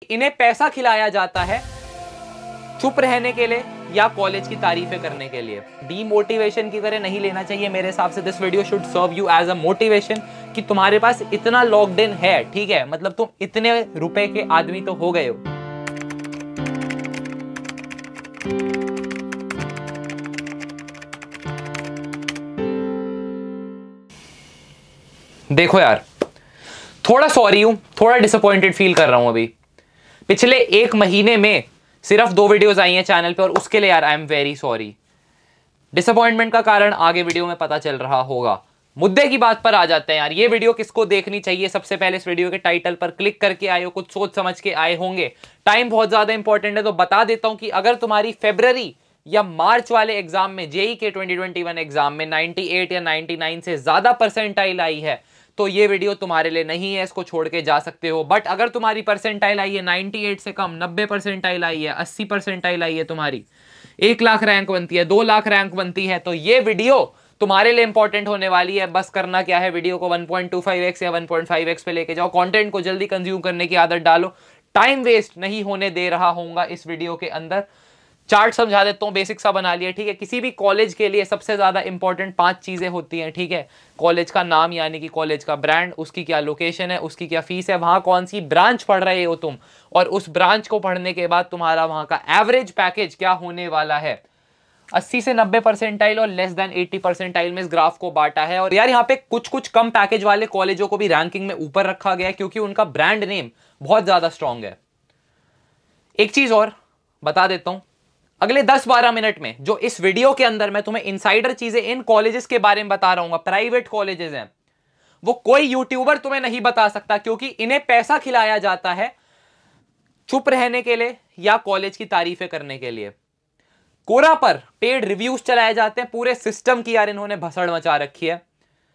इन्हें पैसा खिलाया जाता है चुप रहने के लिए या कॉलेज की तारीफें करने के लिए। डीमोटिवेशन की तरह नहीं लेना चाहिए मेरे हिसाब से। This video should serve you as a motivation कि तुम्हारे पास इतना लॉक्ड इन है, ठीक है, मतलब तुम इतने रुपए के आदमी तो हो गए हो। देखो यार, थोड़ा सॉरी हूं, थोड़ा डिसअपॉइंटेड फील कर रहा हूं अभी। पिछले 1 महीने में सिर्फ 2 वीडियोस आई हैं चैनल पे और उसके लिए यार I am very sorry. Disappointment का कारण आगे वीडियो में पता चल रहा होगा। मुद्दे की बात पर आ जाते हैं यार। ये वीडियो किसको देखनी चाहिए? सबसे पहले इस वीडियो के टाइटल पर क्लिक करके आए हो, कुछ सोच समझ के आए होंगे। टाइम बहुत ज्यादा इंपॉर्टेंट है तो बता देता हूं कि अगर तुम्हारी फरवरी या मार्च वाले एग्जाम में, जेई के 2021 एग्जाम में 98 या 99 से ज्यादा परसेंटाइल आई है तो ये वीडियो तुम्हारे लिए नहीं है, इसको छोड़ के जा सकते हो। बट अगर तुम्हारी परसेंटाइल आई है 98 से कम, 90 परसेंटाइल आई है, 80 परसेंटाइल आई है, तुम्हारी 1 लाख रैंक बनती है, 2 लाख रैंक बनती है, तो ये वीडियो तुम्हारे लिए इंपॉर्टेंट होने वाली है। बस करना क्या है, वीडियो को 1.25x या 1.5x पे लेके जाओ, कंटेंट को जल्दी कंज्यूम करने की आदत डालो। टाइम वेस्ट नहीं होने दे रहा होगा इस वीडियो के अंदर। चार्ट समझा देता हूं, बेसिक सा बना लिया, ठीक है। किसी भी कॉलेज के लिए सबसे ज्यादा इंपॉर्टेंट 5 चीजें होती हैं, ठीक है। कॉलेज का नाम यानी कि कॉलेज का ब्रांड, उसकी क्या लोकेशन है, उसकी क्या फीस है, वहां कौन सी ब्रांच पढ़ रहे हो तुम, और उस ब्रांच को पढ़ने के बाद तुम्हारा वहां का एवरेज पैकेज क्या होने वाला है। 80 से 90 परसेंटाइल और लेस देन 80 परसेंटाइल में इस ग्राफ को बांटा है। और यार यहाँ पे कुछ कुछ कम पैकेज वाले कॉलेजों को भी रैंकिंग में ऊपर रखा गया है क्योंकि उनका ब्रांड नेम बहुत ज्यादा स्ट्रांग है। एक चीज और बता देता हूं, अगले 10-12 मिनट में जो इस वीडियो के अंदर मैं तुम्हें इनसाइडर चीजें इन कॉलेजेस के बारे में बता रहा हूं, प्राइवेट कॉलेजेस हैं, वो कोई यूट्यूबर तुम्हें नहीं बता सकता क्योंकि इन्हें पैसा खिलाया जाता है चुप रहने के लिए या कॉलेज की तारीफें करने के लिए। कोरा पर पेड रिव्यूज चलाए जाते हैं, पूरे सिस्टम की यार इन्होंने भसड़ मचा रखी है।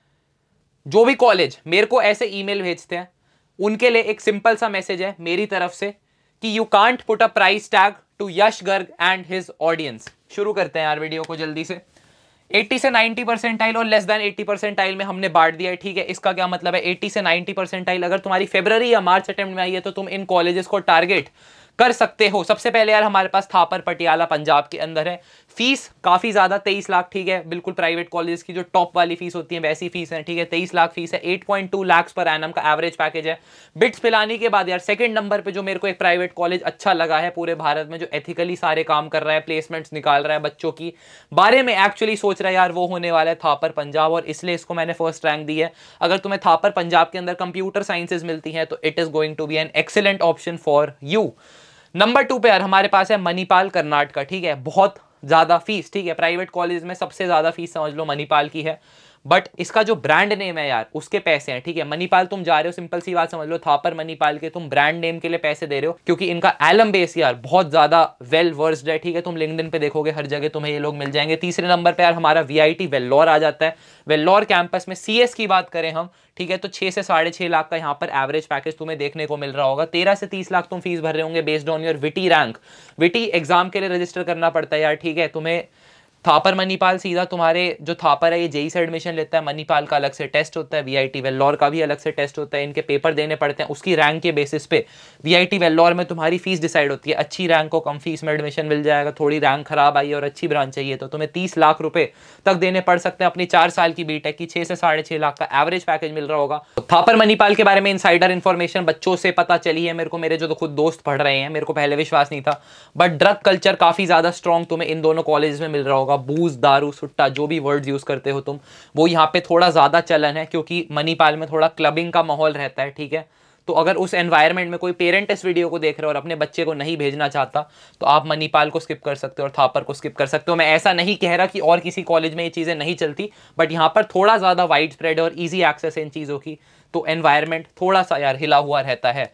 जो भी कॉलेज मेरे को ऐसे ईमेल भेजते हैं उनके लिए एक सिंपल सा मैसेज है मेरी तरफ से कि you can't put a price tag to Yash Garg and his audience. शुरू करते हैं यार वीडियो को जल्दी से। 80 से 90 परसेंटाइल और लेस देन 80 परसेंटाइल में हमने बांट दिया है, ठीक है। इसका क्या मतलब है, 80 से 90 परसेंटाइल अगर तुम्हारी फरवरी या मार्च अटेम्प्ट में आई है तो तुम इन कॉलेजेस को टारगेट कर सकते हो। सबसे पहले यार हमारे पास थापर पटियाला पंजाब के अंदर है। फीस काफी ज्यादा 23 लाख, ठीक है, बिल्कुल प्राइवेट कॉलेज की जो टॉप वाली फीस होती है वैसी फीस है, ठीक है। 23 लाख फीस है, 8.2 लाख पर एनम का एवरेज पैकेज है। बिट्स पिलाने के बाद यार सेकंड नंबर पे जो मेरे को एक प्राइवेट कॉलेज अच्छा लगा है पूरे भारत में, जो एथिकली सारे काम कर रहा है, प्लेसमेंट्स निकाल रहा है बच्चों की बारे में एक्चुअली सोच रहा है यार, वो होने वाला है थापर पंजाब, और इसलिए इसको मैंने फर्स्ट रैंक दी है। अगर तुम्हें थापर पंजाब के अंदर कंप्यूटर साइंसेज मिलती है तो it is going to be an excellent option for you. Number 2 पे यार हमारे पास है मणिपाल कर्नाटका, ठीक है। बहुत ज्यादा फीस, ठीक है, प्राइवेट कॉलेज में सबसे ज्यादा फीस समझ लो मणिपाल की है, बट इसका जो ब्रांड नेम है यार उसके पैसे हैं, ठीक है। मणिपाल तुम जा रहे हो, सिंपल सी बात समझ लो, थापर मणिपाल के तुम ब्रांड नेम के लिए पैसे दे रहे हो क्योंकि इनका एलम बेस यार बहुत ज्यादा वेल वर्स्ड है, ठीक है। तुम लिंक्डइन पे देखोगे हर जगह तुम्हें ये लोग मिल जाएंगे। तीसरे नंबर पे यार हमारा वीआईटी वेल्लोर आ जाता है। वेल्लोर कैंपस में सीएस की बात करें हम, ठीक है, तो 6 से 6.5 लाख का यहाँ पर एवरेज पैकेज तुम्हें देखने को मिल रहा होगा। 13 से 30 लाख तुम फीस भर रहे होंगे based on your VIT rank. VIT exam के लिए रजिस्टर करना पड़ता है यार, ठीक है। तुम्हें थापर मणिपाल सीधा तुम्हारे जो थापर है ये जेई से एडमिशन लेता है, मणिपाल का अलग से टेस्ट होता है, वीआईटी वेल्लोर का भी अलग से टेस्ट होता है, इनके पेपर देने पड़ते हैं, उसकी रैंक के बेसिस पे वीआईटी वेल्लोर में तुम्हारी फीस डिसाइड होती है। अच्छी रैंक को कम फीस में एडमिशन मिल जाएगा, थोड़ी रैंक खराब आई और अच्छी ब्रांच चाहिए तो तुम्हें 30 लाख रुपए तक देने पड़ सकते हैं अपनी 4 साल की बीटेक की। 6 से 6.5 लाख का एवरेज पैकेज मिल रहा होगा। थापर मणिपाल के बारे में इनसाइडर इन्फॉर्मेशन बच्चों से पता चली है मेरे को, मेरे जो तो खुद दोस्त पढ़ रहे हैं, मेरे को पहले विश्वास नहीं था, बट ड्रग कल्चर काफी ज्यादा स्ट्रॉन्ग तुम्हें इन दोनों कॉलेज में मिल रहा होगा। बूज, दारू, सुट्टा, जो भी वर्ड्स यूज करते हो तुम, वो यहाँ पे थोड़ा ज्यादा चलन है क्योंकि मणिपाल में थोड़ा क्लबिंग का माहौल रहता है, ठीक है। तो अगर उस एनवायरनमेंट में कोई पेरेंट इस वीडियो को देख रहे हो और अपने बच्चे को नहीं भेजना चाहता तो आप मणिपाल को स्किप कर सकते हो और थापर को स्किप कर सकते हो। मैं ऐसा नहीं कह रहा कि और किसी कॉलेज में ये चीजें नहीं चलती, बट यहाँ पर थोड़ा ज्यादा वाइड स्प्रेड और ईजी एक्सेस है इन चीजों की, तो एनवायरनमेंट थोड़ा सा यार हिला हुआ रहता है।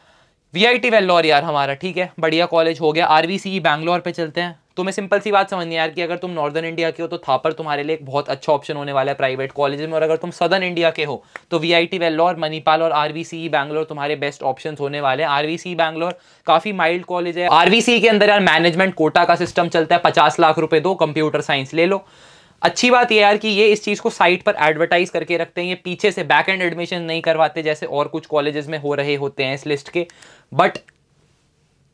वीआईटी वेल्लोर यार हमारा, ठीक है, बढ़िया कॉलेज हो गया। आरवीसीई बैंगलोर पे चलते हैं। तुम्हें सिंपल सी बात समझनी है यार कि अगर तुम नॉर्दर्न इंडिया के हो तो थापर तुम्हारे लिए एक बहुत अच्छा ऑप्शन होने वाला है प्राइवेट कॉलेज में, और अगर तुम सदर्न इंडिया के हो तो वीआईटी वेल्लोर, मणिपाल और आरवीसीई बैंगलोर तुम्हारे बेस्ट ऑप्शंस होने वाले हैं। आरवीसीई बैंगलोर काफी माइल्ड कॉलेज है। आरवीसीई के अंदर यार मैनेजमेंट कोटा का सिस्टम चलता है, 50 लाख रुपए दो, कंप्यूटर साइंस ले लो। अच्छी बात यह यार कि ये इस चीज को साइट पर एडवर्टाइज करके रखते हैं, ये पीछे से बैक एंड एडमिशन नहीं करवाते जैसे और कुछ कॉलेजेस में हो रहे होते हैं इस लिस्ट के। बट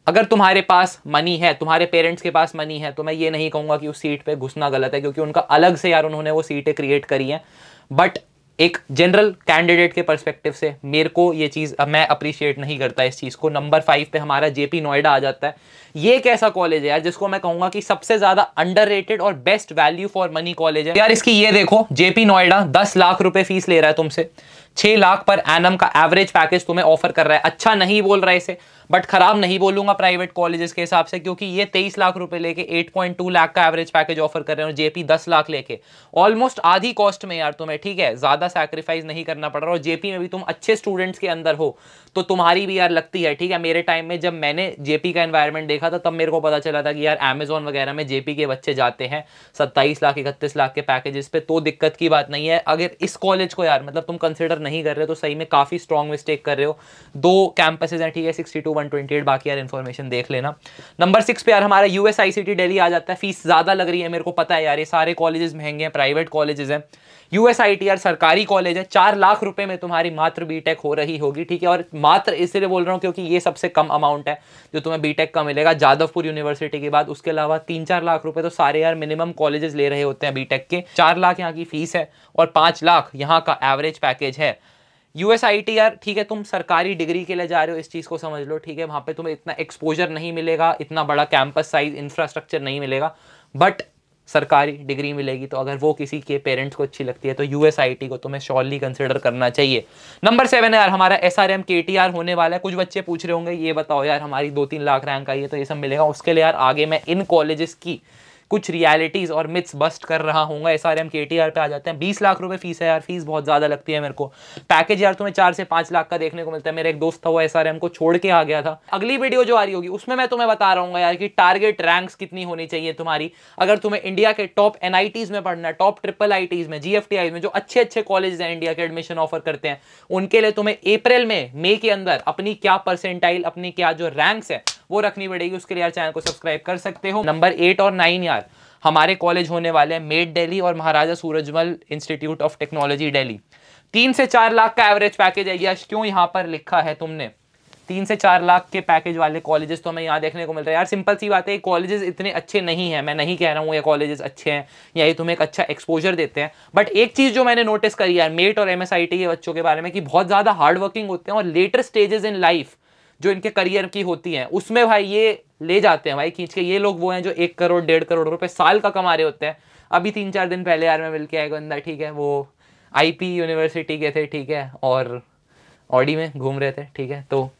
अगर तुम्हारे पास मनी है, तुम्हारे पेरेंट्स के पास मनी है, तो मैं ये नहीं कहूंगा कि उस सीट पे घुसना गलत है, क्योंकि उनका अलग से यार उन्होंने वो सीटें क्रिएट करी हैं। बट एक जनरल कैंडिडेट के पर्सपेक्टिव से मेरे को ये चीज़, मैं अप्रिशिएट नहीं करता इस चीज़ को। नंबर 5 पे हमारा जेपी नोएडा आ जाता है। ये एक ऐसा कॉलेज है यार जिसको मैं कहूंगा कि सबसे ज्यादा अंडररेटेड और best value for money college है यार। इसकी ये देखो, जेपी नोएडा 10 लाख रुपए फीस ले रहा है तुमसे, 6 लाख पर एनम का एवरेज पैकेज तुम्हें ऑफर कर रहा है। अच्छा नहीं बोल रहा है इसे, बट खराब नहीं बोलूंगा प्राइवेट कॉलेजेस के हिसाब से, क्योंकि ये 23 लाख रुपए लेके 8.2 लाख का एवरेज पैकेज ऑफर कर रहे हैं और जेपी 10 लाख लेके ऑलमोस्ट आधी कॉस्ट में यार तुम्हें, ठीक है, ज्यादा सैक्रिफाइस नहीं करना पड़ रहा। और जेपी में भी तुम अच्छे स्टूडेंट्स के अंदर हो तो तुम्हारी भी यार लगती है, ठीक है। मेरे टाइम में जब मैंने जेपी का एनवायरनमेंट देखा था तब मेरे को पता चला था कि यार अमेजोन वगैरह में जेपी के बच्चे जाते हैं 27 लाख 31 लाख के पैकेजेस पे, तो दिक्कत की बात नहीं है। अगर इस कॉलेज को यार मतलब तुम कंसिडर नहीं कर रहे हो तो सही में काफी स्ट्रॉन्ग मिस्टेक कर रहे हो। 2 कैंपसेस हैं, ठीक है, 62 128, बाकी यार इन्फॉर्मेशन देख लेना। नंबर 6 पे यार हमारा यूएसआईसीटी दिल्ली आ जाता है। फीस ज्यादा लग रही है, मेरे को पता है यार, ये सारे कॉलेजेस महंगे हैं, प्राइवेट कॉलेजेस हैं। यूएसआईटी यार सरकारी कॉलेज है, 4 लाख रुपए में तुम्हारी मात्र बीटेक हो रही होगी, ठीक है। और मात्र इसलिए बोल रहा हूँ क्योंकि ये सबसे कम अमाउंट है जो तुम्हें बीटेक का मिलेगा जादवपुर यूनिवर्सिटी के बाद। उसके अलावा 3-4 लाख रुपए तो सारे यार मिनिमम कॉलेजेस ले रहे होते हैं बीटेक के। 4 लाख यहाँ की फीस है और 5 लाख यहाँ का एवरेज पैकेज है। यूएसआईटी यार, ठीक है, तुम सरकारी डिग्री के लिए जा रहे हो, इस चीज़ को समझ लो, ठीक है। वहाँ पे तुम्हें इतना एक्सपोजर नहीं मिलेगा, इतना बड़ा कैंपस साइज इंफ्रास्ट्रक्चर नहीं मिलेगा, बट सरकारी डिग्री मिलेगी। तो अगर वो किसी के पेरेंट्स को अच्छी लगती है तो यूएसआईटी को तुम्हें श्योरली कंसिडर करना चाहिए। नंबर 7 है यार हमारा एसआरएम केटीआर होने वाला है। कुछ बच्चे पूछ रहे होंगे ये बताओ यार हमारी 2-3 लाख रैंक आई है तो ये सब मिलेगा। उसके लिए यार आगे मैं इन कॉलेजेस की कुछ रियलिटीज और मिथ्स बस्ट कर रहा हूँ। एसआरएम केटीआर पे आ जाते हैं। 20 लाख रुपए फीस है यार, फीस बहुत ज्यादा लगती है मेरे को। पैकेज यार तुम्हें 4 से 5 लाख का देखने को मिलता है। मेरा एक दोस्त था वो एसआरएम को छोड़ के आ गया था। अगली वीडियो जो आ रही होगी उसमें मैं तुम्हें बता रहा हूँ यार कि टारगेट रैंक्स कितनी होनी चाहिए तुम्हारी। अगर तुम्हें इंडिया के टॉप एनआईटीज में पढ़ना है, टॉप ट्रिपल आईटीज में, जीएफटीआई में, जो अच्छे अच्छे कॉलेज हैं इंडिया के एडमिशन ऑफर करते हैं, उनके लिए तुम्हें अप्रैल में, मई के अंदर अपनी क्या परसेंटाइल, अपनी क्या जो रैंक्स है वो रखनी पड़ेगी। उसके लिए यार चैनल को सब्सक्राइब कर सकते हो। नंबर 8 और 9 यार हमारे कॉलेज होने वाले हैं मेड दिल्ली और Maharaja Surajmal institute of technology Delhi. 3 से 4 लाख का एवरेज पैकेज है। यश क्यों यहाँ पर लिखा है तुमने 3 से 4 लाख के पैकेज वाले कॉलेजेस तो हमें यहाँ देखने को मिल रहा है यार। सिंपल सी बात है, कॉलेजेस इतने अच्छे नहीं हैं। मैं नहीं कह रहा हूँ ये कॉलेजेस अच्छे हैं या ये तुम्हें एक अच्छा एक्सपोजर देते हैं, बट एक चीज जो मैंने नोटिस करी यार मेट और एमएसआईटी के बच्चों के बारे में कि बहुत ज्यादा हार्ड वर्किंग होते हैं और लेटर स्टेजेस इन लाइफ जो इनके करियर की होती हैं उसमें भाई ये ले जाते हैं भाई खींच के। ये लोग वो हैं जो 1 करोड़ 1.5 करोड़ रुपए साल का कमा रहे होते हैं। अभी 3-4 दिन पहले यार मैं मिल के आया बंदा, ठीक है, वो आईपी यूनिवर्सिटी के थे, ठीक है, और ऑडी में घूम रहे थे, ठीक है। तो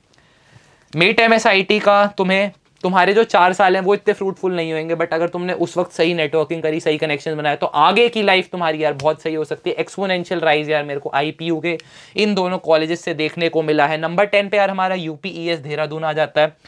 मेट एमएसआईटी का तुम्हारे जो 4 साल हैं वो इतने फ्रूटफुल नहीं होंगे, बट अगर तुमने उस वक्त सही नेटवर्किंग करी, सही कनेक्शन बनाया तो आगे की लाइफ तुम्हारी यार बहुत सही हो सकती है। एक्सपोनेंशियल राइज यार मेरे को आईपीयू के इन दोनों कॉलेजेस से देखने को मिला है। नंबर 10 पे यार हमारा यूपीईएस देहरादून आ जाता है।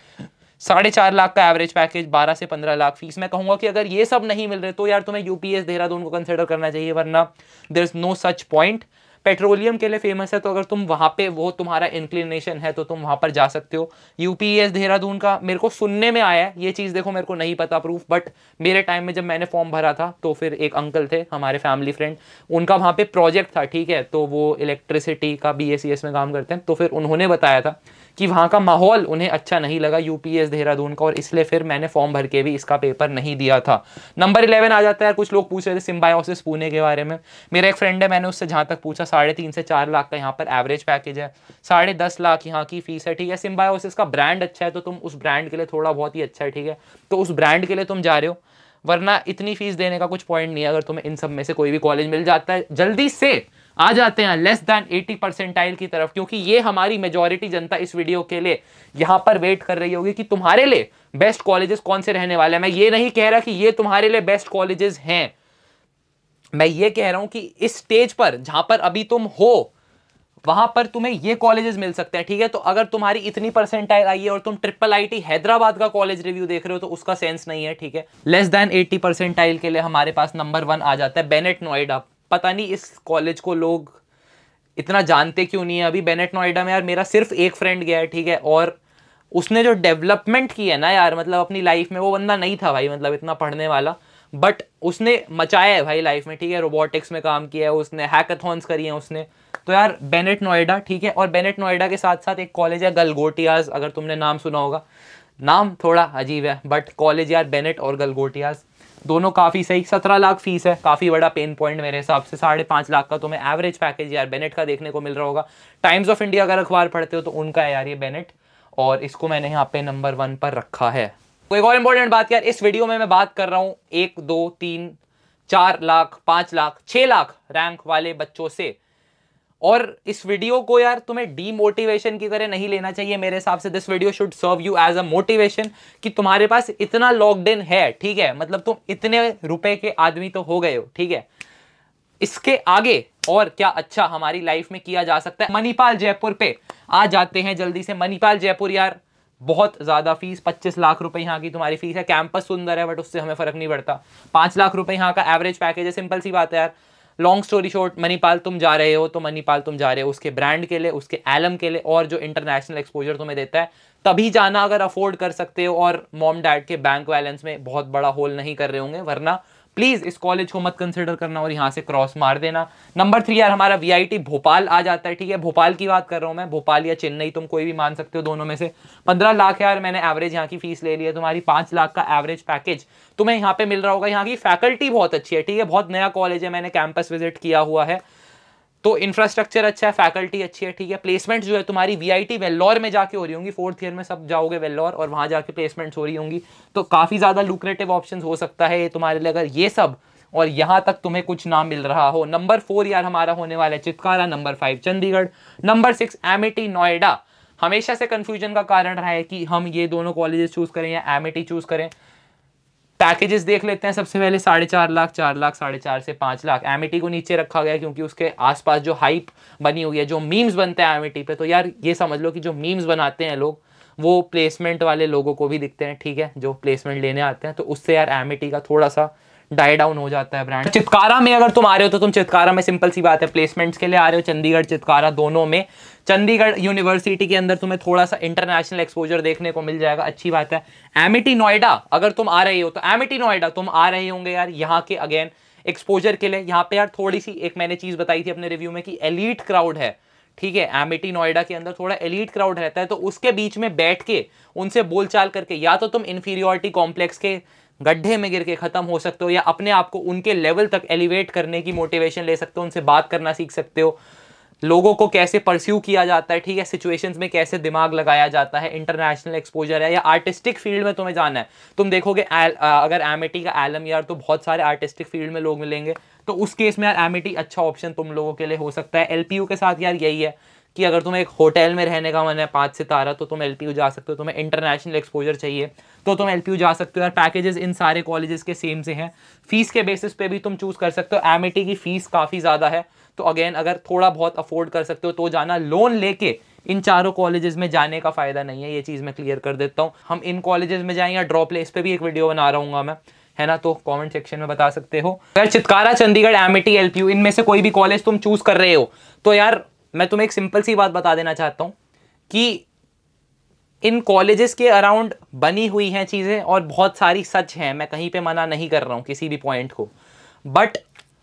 4.5 लाख का एवरेज पैकेज, 12 से 15 लाख फीस। मैं कहूंगा कि अगर ये सब नहीं मिल रहे तो यार तुम्हें यूपीएस देहरादून को कंसिडर करना चाहिए, वरना there is no such point. Petroleum के लिए फेमस है तो अगर तुम वहां पे, वो तुम्हारा इंक्लिनेशन है तो तुम वहां पर जा सकते हो। यूपीएस देहरादून का मेरे को सुनने में आया है, ये चीज़ देखो मेरे को नहीं पता प्रूफ, बट मेरे टाइम में जब मैंने फॉर्म भरा था तो फिर एक अंकल थे हमारे फैमिली फ्रेंड, उनका वहाँ पे प्रोजेक्ट था, ठीक है, तो वो इलेक्ट्रिसिटी का बीएसीएस में काम करते हैं, तो फिर उन्होंने बताया था कि वहाँ का माहौल उन्हें अच्छा नहीं लगा यूपीएस देहरादून का, और इसलिए फिर मैंने फॉर्म भर के भी इसका पेपर नहीं दिया था। नंबर 11 आ जाता है। कुछ लोग पूछ रहे थे सिम्बायोसिस पुणे के बारे में। मेरा एक फ्रेंड है, मैंने उससे जहाँ तक पूछा 3.5 से 4 लाख का यहाँ पर एवरेज पैकेज है, 10.5 लाख यहाँ की फीस है, ठीक है। सिम्बायोसिस का ब्रांड अच्छा है तो तुम उस ब्रांड के लिए थोड़ा बहुत ही अच्छा है, ठीक है, तो उस ब्रांड के लिए तुम जा रहे हो, वरना इतनी फीस देने का कुछ पॉइंट नहीं है। अगर तुम्हें इन सब में से कोई भी कॉलेज मिल जाता है, जल्दी से आ जाते हैं लेस देन 80 परसेंटाइल की तरफ, क्योंकि ये हमारी मेजॉरिटी जनता इस वीडियो के लिए यहाँ पर वेट कर रही होगी कि तुम्हारे लिए बेस्ट कॉलेजेस कौन से रहने वाले हैं। मैं ये नहीं कह रहा कि ये तुम्हारे लिए बेस्ट कॉलेजेस हैं, मैं ये कह रहा हूं कि इस स्टेज पर जहां पर अभी तुम हो वहां पर तुम्हें ये कॉलेजेस मिल सकते हैं, ठीक है। तो अगर तुम्हारी इतनी परसेंटाइल आई है और तुम ट्रिपल आईटी हैदराबाद का कॉलेज रिव्यू देख रहे हो तो उसका सेंस नहीं है, ठीक है। लेस देन 80 परसेंटाइल के लिए हमारे पास नंबर 1 आ जाता है बेनेट नोएडा। पता नहीं इस कॉलेज को लोग इतना जानते क्यों नहीं है अभी। बेनेट नोएडा में यार मेरा सिर्फ एक फ्रेंड गया है, ठीक है, और उसने जो डेवलपमेंट की है ना यार, मतलब अपनी लाइफ में, वो बंदा नहीं था भाई मतलब इतना पढ़ने वाला, बट उसने मचाया है भाई लाइफ में, ठीक है। रोबोटिक्स में काम किया है उसने, हैकाथॉन्स करी हैं उसने। तो यार बेनेट नोएडा, ठीक है। और बेनेट नोएडा के साथ साथ एक कॉलेज है गलगोटियाज, अगर तुमने नाम सुना होगा, नाम थोड़ा अजीब है, बट कॉलेज यार बेनेट और गलगोटियास दोनों काफ़ी सही। 17 लाख फीस है, काफ़ी बड़ा पेन पॉइंट मेरे हिसाब से। 5.5 लाख का तुम्हें एवरेज पैकेज यार बेनेट का देखने को मिल रहा होगा। टाइम्स ऑफ इंडिया अगर अखबार पढ़ते हो तो उनका है यार ये बेनेट, और इसको मैंने यहाँ पे नंबर 1 पर रखा है। कोई और इंपॉर्टेंट बात यार, इस वीडियो में मैं बात कर रहा हूँ 1, 2, 3, 4 लाख, 5 लाख, 6 लाख रैंक वाले बच्चों से। और इस वीडियो को यार तुम्हें डीमोटिवेशन की तरह नहीं लेना चाहिए मेरे हिसाब से। This video should serve you as a motivation कि तुम्हारे पास इतना लॉक्ड इन है, ठीक है, मतलब तुम इतने रुपए के आदमी तो हो गए हो, ठीक है। इसके आगे और क्या अच्छा हमारी लाइफ में किया जा सकता है। मणिपाल जयपुर पे आ जाते हैं जल्दी से। मणिपाल जयपुर यार बहुत ज्यादा फीस, 25 लाख रुपए यहाँ की तुम्हारी फीस है। कैंपस सुंदर है बट उससे हमें फर्क नहीं पड़ता। 5 लाख रुपए यहाँ का एवरेज पैकेज है। सिंपल सी बात है यार। लॉन्ग स्टोरी शॉर्ट, मणिपाल तुम जा रहे हो तो मणिपाल तुम जा रहे हो उसके ब्रांड के लिए, उसके एलम के लिए, और जो इंटरनेशनल एक्सपोजर तुम्हें देता है, तभी जाना अगर अफोर्ड कर सकते हो और मॉम डैड के बैंक बैलेंस में बहुत बड़ा होल नहीं कर रहे होंगे। वरना प्लीज इस कॉलेज को मत कंसिडर करना और यहाँ से क्रॉस मार देना। नंबर 3 यार हमारा वीआईटी भोपाल आ जाता है, ठीक है। भोपाल की बात कर रहा हूँ मैं, भोपाल या चेन्नई तुम कोई भी मान सकते हो दोनों में से। 15 लाख यार मैंने एवरेज यहाँ की फीस ले ली है। तुम्हारी 5 लाख का एवरेज पैकेज तुम्हें यहाँ पे मिल रहा होगा। यहाँ की फैकल्टी बहुत अच्छी है, ठीक है। बहुत नया कॉलेज है, मैंने कैंपस विजिट किया हुआ है, तो इंफ्रास्ट्रक्चर अच्छा है, फैकल्टी अच्छी है, ठीक है। प्लेसमेंट जो है तुम्हारी वीआईटी वेल्लोर में जाके हो रही होंगी। 4th ईयर में सब जाओगे वेल्लोर और वहां जाके प्लेसमेंट्स हो रही होंगी, तो काफी ज्यादा लुक्रेटिव ऑप्शन हो सकता है ये तुम्हारे लिए, अगर ये सब और यहां तक तुम्हें कुछ ना मिल रहा हो। नंबर 4 यार हमारा होने वाला है Chitkara. Number 5 Chandigarh. Number 6 Amity Noida. हमेशा से कंफ्यूजन का कारण रहा है कि हम ये दोनों कॉलेजेस चूज करें या एमिटी चूज करें। पैकेजेस देख लेते हैं सबसे पहले। 4.5 लाख, 4 लाख, 4.5 से 5 लाख। एमिटी को नीचे रखा गया क्योंकि उसके आसपास जो हाइप बनी हुई है, जो मीम्स बनते हैं एमिटी पे, तो यार ये समझ लो कि जो मीम्स बनाते हैं लोग वो प्लेसमेंट वाले लोगों को भी दिखते हैं, ठीक है, जो प्लेसमेंट लेने आते हैं। तो उससे यार एमिटी का थोड़ा सा डाई डाउन हो जाता है ब्रांड। चितकारा में अगर तुम आ रहे हो तो तुम चितकारा में सिंपल सी बात है प्लेसमेंट्स के लिए आ रहे हो। चंडीगढ़ चितकारा दोनों में, चंडीगढ़ यूनिवर्सिटी के अंदर तुम्हें थोड़ा सा इंटरनेशनल एक्सपोजर देखने को मिल जाएगा, अच्छी बात है। एमिटी नोएडा अगर तुम आ रहे हो तो एमिटी नोएडा तुम आ रहे होंगे यार यहाँ के अगेन एक्सपोजर के लिए। यहाँ पे यार थोड़ी सी एक मैंने चीज बताई थी अपने रिव्यू में कि एलीट क्राउड है, ठीक है। एमिटी नोएडा के अंदर थोड़ा एलीट क्राउड रहता है, तो उसके बीच में बैठ के उनसे बोलचाल करके या तो तुम इंफीरियोरिटी कॉम्प्लेक्स के गड्ढे में गिर के खत्म हो सकते हो, या अपने आप को उनके लेवल तक एलिवेट करने की मोटिवेशन ले सकते हो। उनसे बात करना सीख सकते हो, लोगों को कैसे परस्यू किया जाता है, ठीक है, सिचुएशंस में कैसे दिमाग लगाया जाता है। इंटरनेशनल एक्सपोजर है या आर्टिस्टिक फील्ड में तुम्हें जाना है, तुम देखोगे अगर एमिटी का एलम यार तो बहुत सारे आर्टिस्टिक फील्ड में लोग मिलेंगे, तो उस केस में यार एमिटी अच्छा ऑप्शन तुम लोगों के लिए हो सकता है। एलपीयू के साथ यार यही है कि अगर तुम्हें एक होटल में रहने का मन है 5 सितारा, तो तुम एलपीयू जा सकते हो। तुम्हें इंटरनेशनल एक्सपोजर चाहिए तो तुम एलपीयू जा सकते हो यार। पैकेजेस इन सारे कॉलेजेस के सेम से हैं। फीस के बेसिस पे भी तुम चूज कर सकते हो। एमिटी की फीस काफ़ी ज़्यादा है, तो अगेन अगर थोड़ा बहुत अफोर्ड कर सकते हो तो जाना। लोन लेके इन चारों कॉलेजेस में जाने का फ़ायदा नहीं है, ये चीज़ मैं क्लियर कर देता हूँ। हम इन कॉलेजेस में जाएँ या ड्रॉप प्लेस पे भी एक वीडियो बना रहा हूँ मैं, है ना, तो कमेंट सेक्शन में बता सकते हो। अगर चितकारा, चंडीगढ़, एमिटी, एलपीयू इनमें से कोई भी कॉलेज तुम चूज कर रहे हो तो यार मैं तुम्हें एक सिंपल सी बात बता देना चाहता हूं कि इन कॉलेजेस के अराउंड बनी हुई हैं चीजें और बहुत सारी सच हैं। मैं कहीं पे मना नहीं कर रहा हूं किसी भी पॉइंट को, बट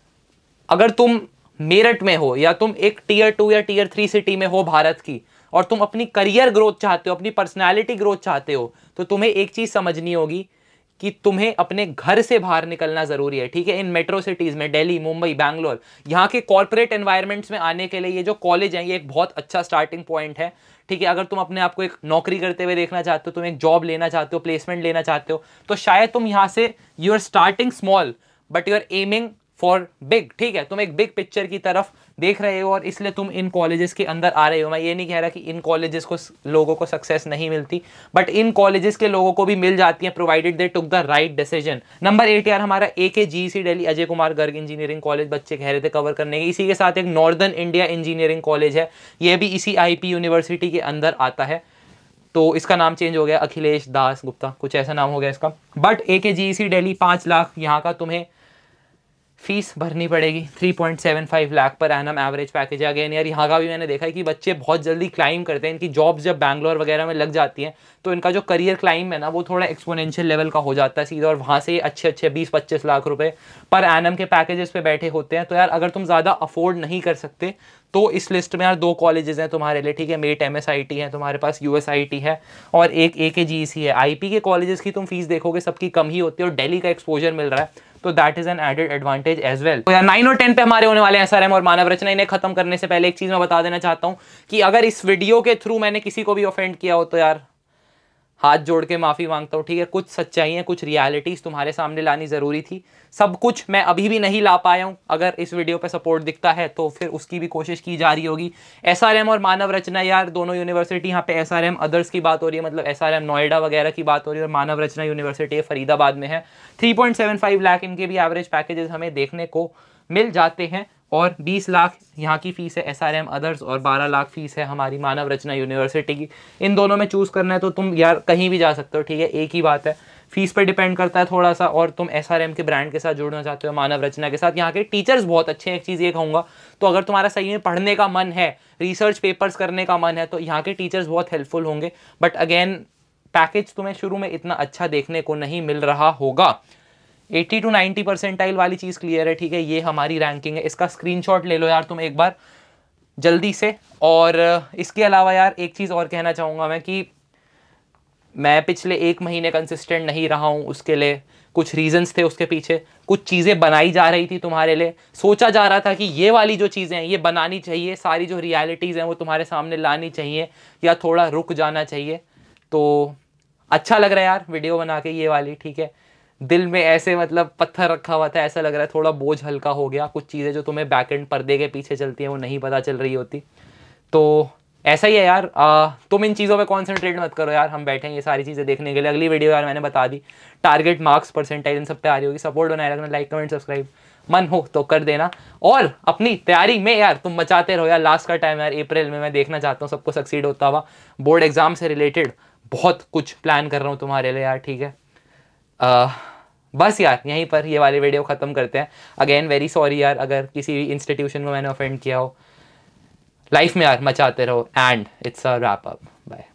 अगर तुम मेरठ में हो या तुम एक टियर 2 या टियर 3 सिटी में हो भारत की, और तुम अपनी करियर ग्रोथ चाहते हो, अपनी पर्सनैलिटी ग्रोथ चाहते हो, तो तुम्हें एक चीज समझनी होगी कि तुम्हें अपने घर से बाहर निकलना जरूरी है, ठीक है। इन मेट्रो सिटीज में, दिल्ली, मुंबई, बैंगलोर, यहाँ के कॉर्पोरेट एनवायरनमेंट्स में आने के लिए ये जो कॉलेज है ये एक बहुत अच्छा स्टार्टिंग पॉइंट है, ठीक है। अगर तुम अपने आप को एक नौकरी करते हुए देखना चाहते हो, तुम एक जॉब लेना चाहते हो, प्लेसमेंट लेना चाहते हो, तो शायद तुम यहाँ से you are starting small but you are aiming for big, ठीक है। तुम एक बिग पिक्चर की तरफ देख रहे हो और इसलिए तुम इन कॉलेजेस के अंदर आ रहे हो। मैं ये नहीं कह रहा कि इन कॉलेजेस को लोगों को सक्सेस नहीं मिलती, बट इन कॉलेजेस के लोगों को भी मिल जाती है provided they took the right decision. Number 8 यार हमारा AKGC Delhi, Ajay Kumar Garg engineering college बच्चे कह रहे थे कवर करने के। इसी के साथ एक नॉर्दर्न इंडिया इंजीनियरिंग कॉलेज है, ये भी इसी IP यूनिवर्सिटी के अंदर आता है, तो इसका नाम चेंज हो गया, अखिलेश दास गुप्ता कुछ ऐसा नाम हो गया इसका। बट AKGC दिल्ली 5 लाख यहाँ का तुम्हें फीस भरनी पड़ेगी। 3.75 lakh per annum average package. Again यार यहाँ का भी मैंने देखा है कि बच्चे बहुत जल्दी क्लाइम करते हैं। इनकी जॉब्स जब बैंगलोर वगैरह में लग जाती हैं तो इनका जो करियर क्लाइम है ना वो थोड़ा एक्सपोनेंशियल लेवल का हो जाता है सीधा, और वहाँ से अच्छे 20-25 लाख रुपए पर एनम के पैकेजेस पे बैठे होते हैं। तो यार अगर तुम ज़्यादा अफोर्ड नहीं कर सकते तो इस लिस्ट में यार 2 कॉलेजेस हैं तुम्हारे लिए, ठीक है, मेट MSIT है तुम्हारे पास, USIT है और एक AKGC है। IP के कॉलेजेस की तुम फीस देखोगे सबकी कम ही होती है और दिल्ली का एक्सपोजर मिल रहा है, तो that is an added advantage as well. तो यार 9 और 10 पे हमारे होने वाले हैं SRM और मानव रचना। इन्हें खत्म करने से पहले एक चीज मैं बता देना चाहता हूँ कि अगर इस वीडियो के थ्रू मैंने किसी को भी ऑफेंड किया हो तो यार हाथ जोड़ के माफ़ी मांगता हूँ, ठीक है। कुछ सच्चाइयाँ, कुछ रियलिटीज़ तुम्हारे सामने लानी ज़रूरी थी। सब कुछ मैं अभी भी नहीं ला पाया हूँ। अगर इस वीडियो पे सपोर्ट दिखता है तो फिर उसकी भी कोशिश की जा रही होगी। SRM और मानव रचना यार दोनों यूनिवर्सिटी, यहाँ पे SRM अदर्स की बात हो रही है, मतलब SRM नोएडा वगैरह की बात हो रही है और मानव रचना यूनिवर्सिटी फरीदाबाद में है। 3.75 लाख इनके भी एवरेज पैकेजेस हमें देखने को मिल जाते हैं और 20 लाख यहाँ की फ़ीस है SRM अदर्स और 12 लाख फीस है हमारी मानव रचना यूनिवर्सिटी की। इन दोनों में चूज़ करना है तो तुम यार कहीं भी जा सकते हो, ठीक है, एक ही बात है, फीस पर डिपेंड करता है थोड़ा सा। और तुम SRM के ब्रांड के साथ जुड़ना चाहते हो मानव रचना के साथ, यहाँ के टीचर्स बहुत अच्छे हैं, एक चीज़ ये कहूँगा। तो अगर तुम्हारा सही में पढ़ने का मन है, रिसर्च पेपर्स करने का मन है, तो यहाँ के टीचर्स बहुत हेल्पफुल होंगे। बट अगेन पैकेज तुम्हें शुरू में इतना अच्छा देखने को नहीं मिल रहा होगा। 80 to 90 परसेंटाइल वाली चीज़ क्लियर है, ठीक है। ये हमारी रैंकिंग है, इसका स्क्रीनशॉट ले लो यार तुम एक बार जल्दी से। और इसके अलावा यार एक चीज़ और कहना चाहूँगा मैं कि मैं पिछले 1 महीने कंसिस्टेंट नहीं रहा हूँ, उसके लिए कुछ रीजंस थे, उसके पीछे कुछ चीज़ें बनाई जा रही थी तुम्हारे लिए, सोचा जा रहा था कि ये वाली जो चीज़ें हैं ये बनानी चाहिए, सारी जो रियलिटीज़ हैं वो तुम्हारे सामने लानी चाहिए या थोड़ा रुक जाना चाहिए। तो अच्छा लग रहा है यार वीडियो बना के ये वाली, ठीक है। दिल में ऐसे मतलब पत्थर रखा हुआ था, ऐसा लग रहा है थोड़ा बोझ हल्का हो गया। कुछ चीज़ें जो तुम्हें बैक एंड पर्दे के पीछे चलती हैं वो नहीं पता चल रही होती, तो ऐसा ही है यार। तुम इन चीज़ों पे कॉन्सेंट्रेट मत करो यार, हम बैठे हैं ये सारी चीज़ें देखने के लिए। अगली वीडियो यार मैंने बता दी, टारगेट मार्क्स परसेंटाइल इन सब पे आ रही होगी। सपोर्ट बनाए रखना, लाइक कमेंट सब्सक्राइब मन हो तो कर देना। और अपनी तैयारी में यार तुम मचाते रहो यार, लास्ट का टाइम यार अप्रैल में, मैं देखना चाहता हूँ सबको सक्सीड होता हुआ। बोर्ड एग्जाम से रिलेटेड बहुत कुछ प्लान कर रहा हूँ तुम्हारे लिए यार, ठीक है। बस यार यहीं पर ये वाली वीडियो ख़त्म करते हैं। अगेन वेरी सॉरी यार अगर किसी भी इंस्टीट्यूशन को मैंने ऑफेंड किया हो। लाइफ में यार मचाते रहो and it's a wrap up. Bye.